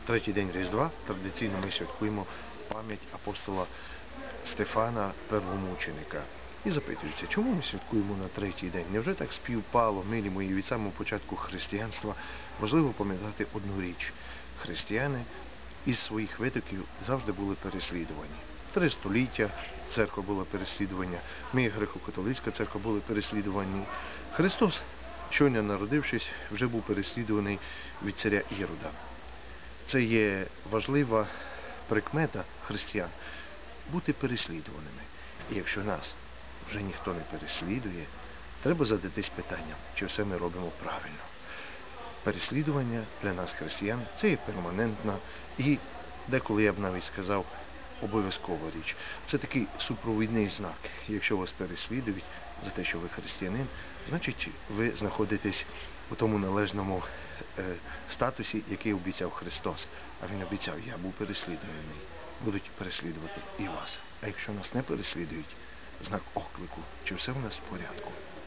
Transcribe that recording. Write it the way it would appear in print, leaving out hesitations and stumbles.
третій день Різдва традиційно ми святкуємо пам'ять апостола Стефана Первомученика. І запитується, чому ми святкуємо на третій день? Невже так співпало, милі мої, від самого початку християнства? Важливо пам'ятати одну річ. Християни із своїх витоків завжди були переслідувані. 3 століття церква була переслідування, ми, греко-католицька церква, були переслідувані. Христос, щойно народившись, вже був переслідуваний від царя Ірода. Це є важлива прикмета християн – бути переслідуваними. І якщо нас вже ніхто не переслідує, треба задатись питанням, чи все ми робимо правильно. Переслідування для нас, християн, це є перманентна і, деколи я б навіть сказав, обов'язкова річ. Це такий супровідний знак. Якщо вас переслідують за те, що ви християнин, значить ви знаходитесь у тому належному статусі, який обіцяв Христос. А Він обіцяв, я був переслідуваний. Будуть переслідувати і вас. А якщо нас не переслідують, знак оклику, чи все у нас в порядку.